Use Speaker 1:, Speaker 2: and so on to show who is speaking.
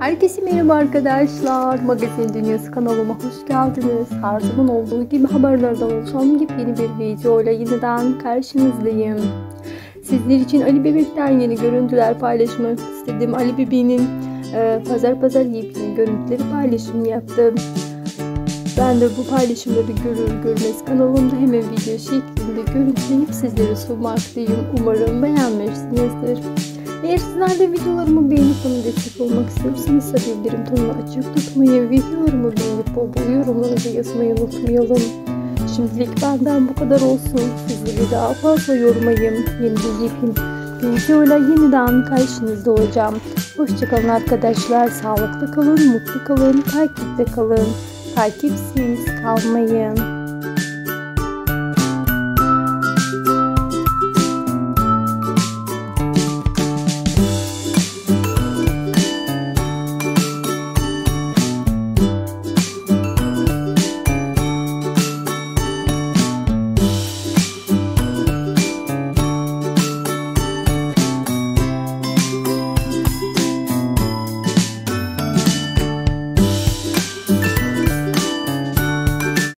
Speaker 1: Herkese merhaba arkadaşlar. Magazin Dünyası kanalıma hoş geldiniz. Her zaman olduğu gibi haberlerden oluşan yeni bir videoyla yeniden karşınızdayım. Sizler için Ali Bebek'ten yeni görüntüler paylaşmak istedim. Ali Bebek'in pazar yepyeni görüntüleri paylaşım yaptı. Ben de bu paylaşımları görür görmez kanalımda hemen video şeklinde görüntüleyip sizlere sunmaktayım. Umarım beğenmişsinizdir. Eğer sizler de videolarımı beğenip bana destek olmak istiyorsanız bildirim tonunu açık tutmayı, videolarımı beğenip bol yorumları da yazmayı unutmayalım. Şimdilik benden bu kadar olsun. Sizleri daha fazla yormayayım. Yeni bir yepyeni videoyla yeniden karşınızda olacağım. Hoşçakalın arkadaşlar. Sağlıklı kalın, mutlu kalın, takipte kalın. Takipsiz kalmayın.